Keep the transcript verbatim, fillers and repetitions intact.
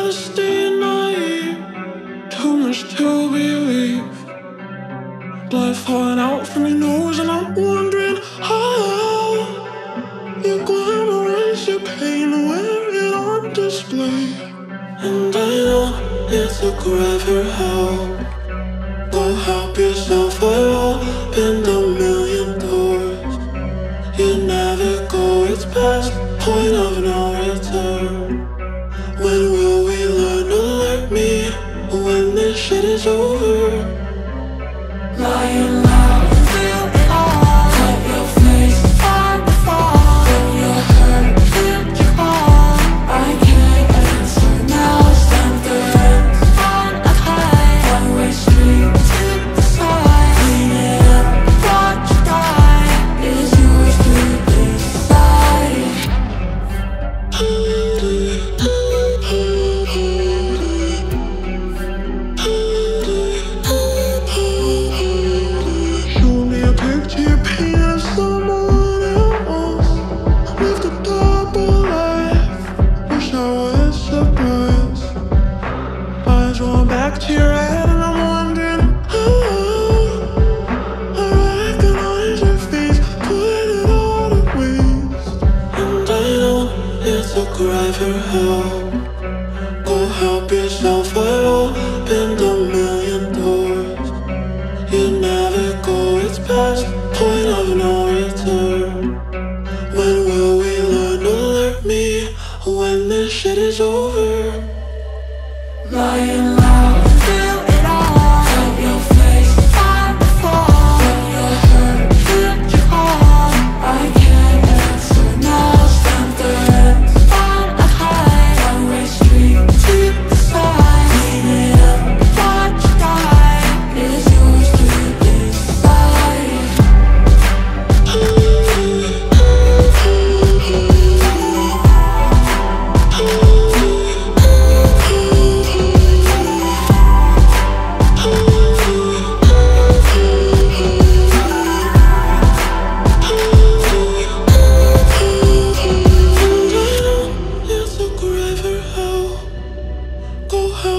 rather stay naive. Too much to believe. Blood falling out from your nose, and I'm wondering how you glamorize your pain, wear it on display. And I know it took forever help. Go help yourself, I've opened a million doors. You never go, it's past point of no return. When will we learn to let me, when this shit is over? Lying loud, feel it all. Cut your face on the fall. When you're hurt, feel your call. I can't answer now, stand the hands on a high. One-way street to the side. Clean it up, watch you die. Is yours to decide. Show me a picture, paint of someone else with a double life. Wish I was surprised. Eyes rolling back to your head, and I'm wondering how I recognize your face, put it all to waste. And I know it took forever help. Go help yourself, I've opened a million doors. You never go, it's past point of no return. When will we learn to let me, when this shit is over? Lying loud, feel it all. Cut your face on the fall. When you're hurt, feel your call. I can't answer now, stand the hands on a high. One-way street to the side. Clean it up, watch you die. Is yours to decide. Go help